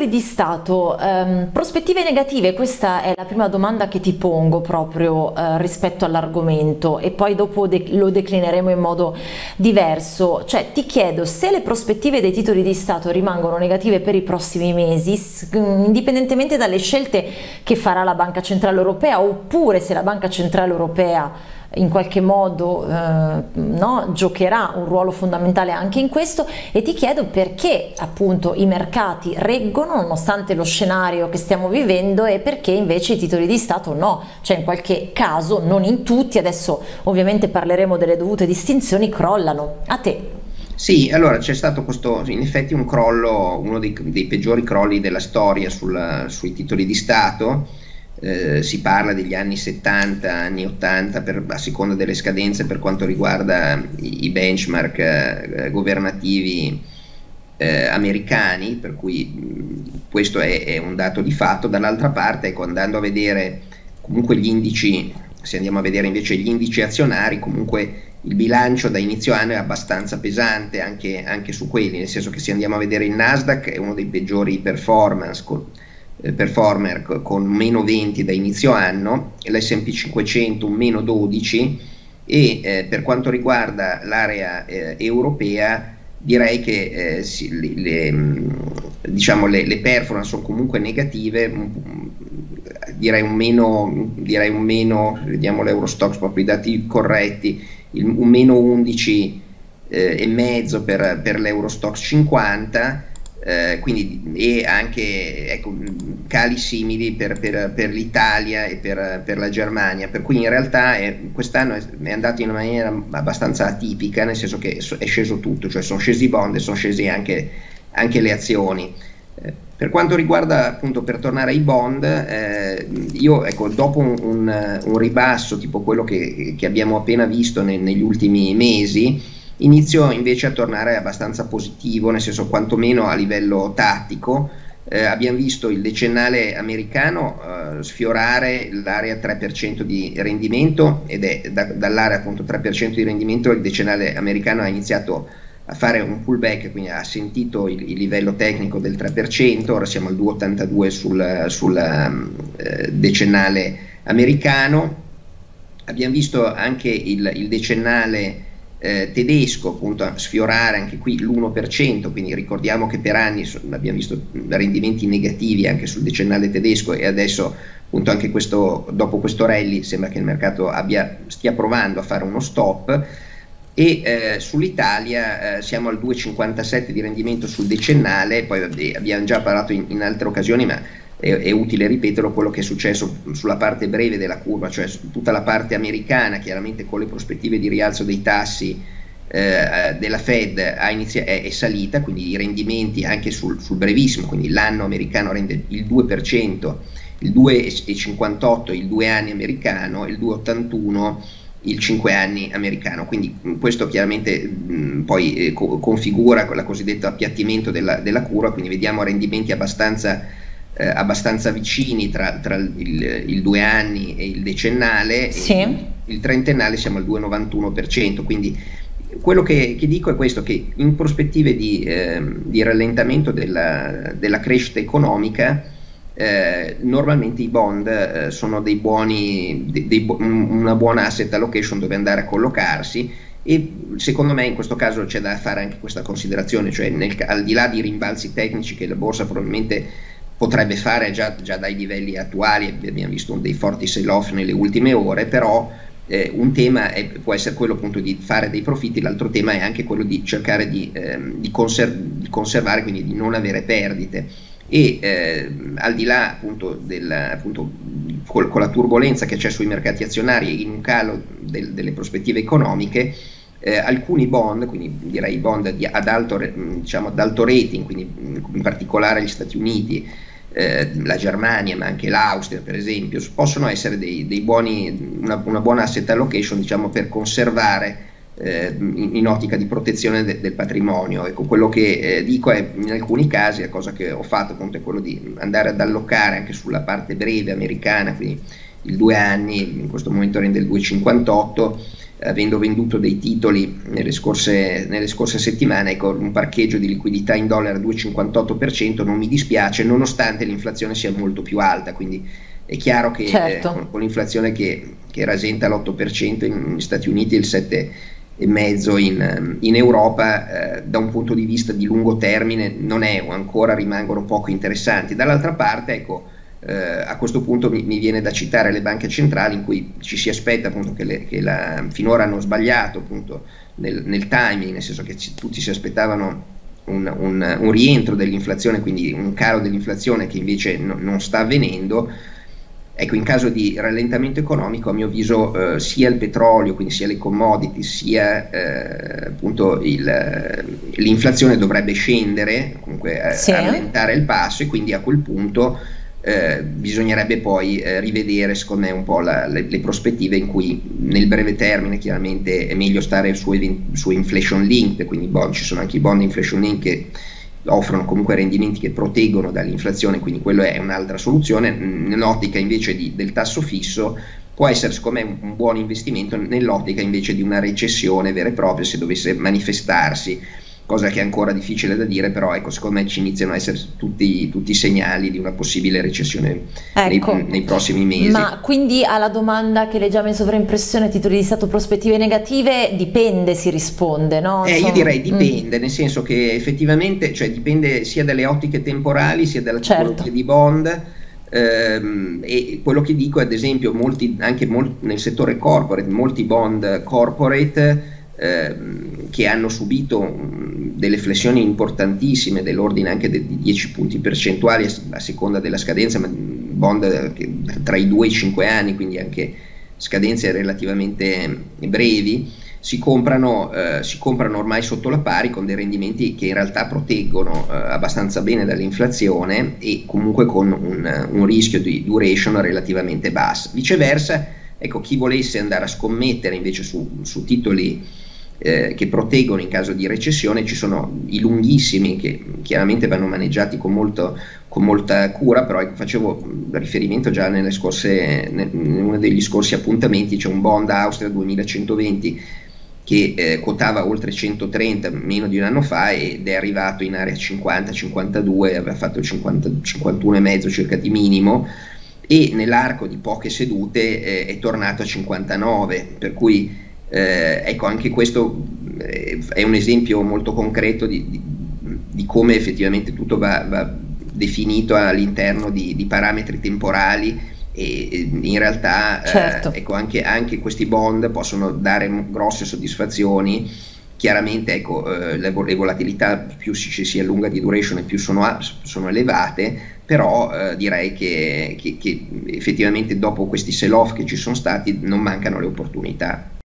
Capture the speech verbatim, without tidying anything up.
titoli di Stato, ehm, prospettive negative, questa è la prima domanda che ti pongo proprio eh, rispetto all'argomento e poi dopo de- lo declineremo in modo diverso. Cioè ti chiedo se le prospettive dei titoli di Stato rimangono negative per i prossimi mesi, s- indipendentemente dalle scelte che farà la Banca Centrale Europea, oppure se la Banca Centrale Europea in qualche modo eh, no, giocherà un ruolo fondamentale anche in questo, e ti chiedo perché appunto i mercati reggono nonostante lo scenario che stiamo vivendo e perché invece i titoli di Stato no, cioè in qualche caso, non in tutti, adesso ovviamente parleremo delle dovute distinzioni, crollano. A te. Sì, allora c'è stato questo, in effetti un crollo, uno dei, dei peggiori crolli della storia sul- sui titoli di Stato. Eh, si parla degli anni settanta, anni ottanta, per, a seconda delle scadenze per quanto riguarda i, i benchmark eh, governativi eh, americani, per cui mh, questo è, è un dato di fatto. Dall'altra parte, ecco, andando a vedere comunque gli indici, se andiamo a vedere invece gli indici azionari, comunque il bilancio da inizio anno è abbastanza pesante anche, anche su quelli, nel senso che se andiamo a vedere il Nasdaq è uno dei peggiori performance con, eh, performer con meno venti da inizio anno, l'S and P cinquecento un meno dodici, e eh, per quanto riguarda l'area eh, europea direi che eh, si, le, le, diciamo, le, le performance sono comunque negative, direi un meno, direi un meno, vediamo l'Eurostoxx, proprio i dati corretti, il, un meno undici eh, e mezzo per, per l'Eurostoxx cinquanta, eh, quindi, e anche ecco, cali simili per, per, per l'Italia e per, per la Germania, per cui in realtà quest'anno è, è andato in una maniera abbastanza atipica, nel senso che è sceso tutto, cioè sono scesi i bond e sono scesi anche, anche le azioni. Eh, per quanto riguarda, appunto, per tornare ai bond, eh, io ecco, dopo un, un, un ribasso tipo quello che, che abbiamo appena visto ne, negli ultimi mesi, inizio invece a tornare abbastanza positivo, nel senso quantomeno a livello tattico. Eh, abbiamo visto il decennale americano eh, sfiorare l'area tre per cento di rendimento, ed è da, dall'area appunto tre per cento di rendimento il decennale americano ha iniziato a fare un pullback, quindi ha sentito il, il livello tecnico del tre per cento, ora siamo al due virgola ottantadue sul, sul eh, decennale americano. Abbiamo visto anche il, il decennale Eh, tedesco appunto sfiorare anche qui l'uno per cento, quindi ricordiamo che per anni so, abbiamo visto rendimenti negativi anche sul decennale tedesco, e adesso appunto anche questo, dopo questo rally sembra che il mercato abbia, stia provando a fare uno stop. E eh, sull'Italia eh, siamo al due virgola cinquantasette di rendimento sul decennale, poi vabbè, abbiamo già parlato in, in altre occasioni, ma è, è utile ripeterlo, quello che è successo sulla parte breve della curva, cioè tutta la parte americana, chiaramente con le prospettive di rialzo dei tassi eh, della Fed ha inizia- è, è salita, quindi i rendimenti anche sul, sul brevissimo, quindi l'anno americano rende il due per cento, il due virgola cinquantotto il due anni americano, il due virgola ottantuno il cinque anni americano, quindi questo chiaramente mh, poi eh, co- configura la cosiddetta appiattimento della, della curva, quindi vediamo rendimenti abbastanza, eh, abbastanza vicini tra, tra il, il due anni e il decennale, Sì. e il, il trentennale siamo al due virgola novantuno per cento, quindi quello che, che dico è questo, che in prospettive di, eh, di rallentamento della, della crescita economica, Eh, normalmente i bond eh, sono dei buoni, dei, dei, una buona asset allocation dove andare a collocarsi, e secondo me in questo caso c'è da fare anche questa considerazione, cioè nel, al di là di rimbalzi tecnici che la borsa probabilmente potrebbe fare già, già dai livelli attuali, abbiamo visto dei forti sell-off nelle ultime ore, però eh, un tema è, può essere quello appunto di fare dei profitti, l'altro tema è anche quello di cercare di, ehm, di, conser- di conservare, quindi di non avere perdite. E eh, al di là appunto, del, appunto col, con la turbolenza che c'è sui mercati azionari, in un calo del, delle prospettive economiche, eh, alcuni bond, quindi direi bond di, ad, alto, diciamo, ad alto rating, quindi in particolare gli Stati Uniti, eh, la Germania, ma anche l'Austria per esempio, possono essere dei, dei buoni, una, una buona asset allocation, diciamo, per conservare Eh, in, in ottica di protezione de, del patrimonio. Ecco, quello che eh, dico è, in alcuni casi, la cosa che ho fatto appunto è quello di andare ad allocare anche sulla parte breve americana, quindi il due anni in questo momento rende il due virgola cinquantotto, avendo venduto dei titoli nelle scorse, nelle scorse settimane, ecco, un parcheggio di liquidità in dollari a due virgola cinquantotto per cento non mi dispiace, nonostante l'inflazione sia molto più alta, quindi è chiaro che Certo. eh, con, con l'inflazione che, che rasenta l'otto per cento negli Stati Uniti e il sette per cento e mezzo in, in Europa, eh, da un punto di vista di lungo termine non è, o ancora rimangono poco interessanti. Dall'altra parte, ecco, eh, a questo punto mi, mi viene da citare le banche centrali, in cui ci si aspetta appunto che, le, che la, finora hanno sbagliato appunto nel, nel timing, nel senso che ci, tutti si aspettavano un, un, un rientro dell'inflazione, quindi un calo dell'inflazione che invece no, non sta avvenendo. Ecco, in caso di rallentamento economico, a mio avviso, eh, sia il petrolio, quindi sia le commodity, sia eh, appunto il, l'inflazione dovrebbe scendere, comunque eh, Sì. rallentare il passo, e quindi a quel punto eh, bisognerebbe poi eh, rivedere, secondo me, un po' la, le, le prospettive, in cui nel breve termine chiaramente è meglio stare su, su inflation linked, quindi bond, ci sono anche i bond inflation linked che offrono comunque rendimenti che proteggono dall'inflazione, quindi quello è un'altra soluzione. Nell'ottica invece di, del tasso fisso può essere, secondo me, un, un buon investimento nell'ottica invece di una recessione vera e propria, se dovesse manifestarsi, cosa che è ancora difficile da dire, però ecco, secondo me ci iniziano a essere tutti, tutti i segnali di una possibile recessione Ecco. nei, nei prossimi mesi. Ma quindi alla domanda che leggiamo in sovraimpressione, titoli di Stato, prospettive negative, dipende, si risponde, no? Eh, Insomma, io direi dipende, mm. nel senso che effettivamente, cioè, dipende sia dalle ottiche temporali sia dalla Certo. tipologia di bond. Ehm, e quello che dico, ad esempio, molti, anche mol- nel settore corporate, molti bond corporate ehm, che hanno subito um, delle flessioni importantissime, dell'ordine anche de- di dieci punti percentuali a, a seconda della scadenza, ma bond che, tra i due e i cinque anni, quindi anche scadenze relativamente brevi, si comprano, eh, si comprano ormai sotto la pari, con dei rendimenti che in realtà proteggono eh, abbastanza bene dall'inflazione, e comunque con un, un rischio di duration relativamente basso. Viceversa, ecco, chi volesse andare a scommettere invece su, su titoli eh, che proteggono in caso di recessione, ci sono i lunghissimi, che chiaramente vanno maneggiati con, molto, con molta cura, però ecco, facevo riferimento già nelle scorse, in uno degli scorsi appuntamenti, c'è un bond Austria duemilacentoventi che eh, quotava oltre centotrenta meno di un anno fa, ed è arrivato in area cinquanta cinquantadue, aveva fatto il cinquanta, cinquantuno e mezzo circa di minimo, e nell'arco di poche sedute eh, è tornato a cinquantanove, per cui eh, ecco, anche questo eh, è un esempio molto concreto di, di, di come effettivamente tutto va, va definito all'interno di, di parametri temporali, e in realtà Certo. eh, ecco, anche, anche questi bond possono dare grosse soddisfazioni. Chiaramente, ecco, eh, le, le volatilità più ci si allunga di duration e più sono, sono elevate, però eh, direi che, che, che effettivamente dopo questi sell-off che ci sono stati non mancano le opportunità.